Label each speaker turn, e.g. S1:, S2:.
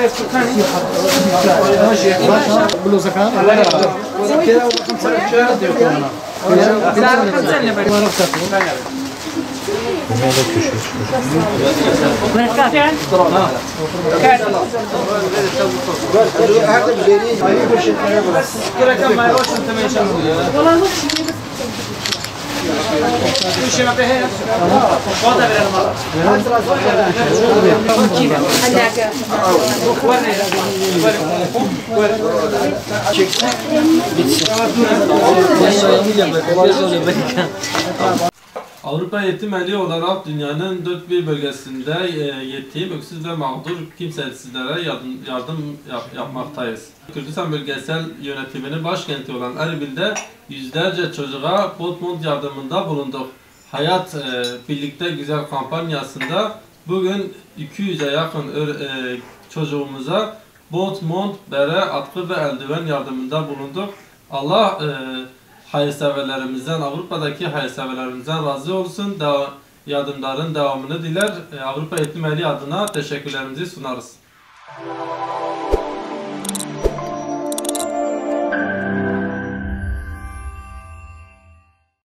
S1: Avrupa Eğitim Eli olarak dünyanın dört bir bölgesinde yetim, öksüz ve mağdur kimsesizlere yardım yapmaktayız. Kürdistan Bölgesel Yönetiminin başkenti olan Erbil'de yüzlerce çocuğa Botmont yardımında bulunduk. Hayat Birlikte Güzel kampanyasında bugün 200'e yakın çocuğumuza Botmont, bere, atkı ve eldiven yardımında bulunduk. Allah hayırseverlerimizden, Avrupa'daki hayırseverlerimizden razı olsun. Yardımların devamını diler. Avrupa Eğitim Eli adına teşekkürlerimizi sunarız.